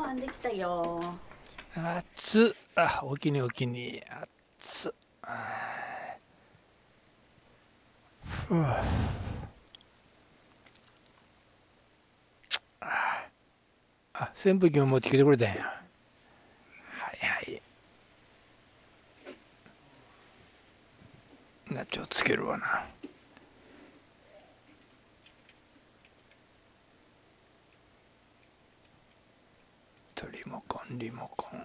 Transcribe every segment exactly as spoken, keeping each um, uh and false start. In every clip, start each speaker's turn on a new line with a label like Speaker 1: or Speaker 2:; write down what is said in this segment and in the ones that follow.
Speaker 1: 飯できたよ。
Speaker 2: 熱っ。あ、おきにおきに。熱っ。ふう。あ、扇風機も持ってきてくれたんや。はいはい。なちょっとつけるわな。リモコンリモコン。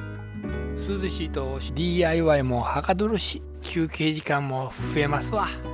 Speaker 2: 涼しいと ディーアイワイ もはかどるし、休憩時間も増えますわ。